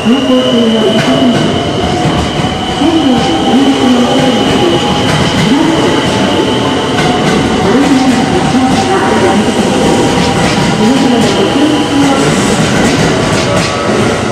走行中のお客様、線路の入力の恐れにより、しばらくお降りになる操作がおやめください。それぞれのご協力をお願いします。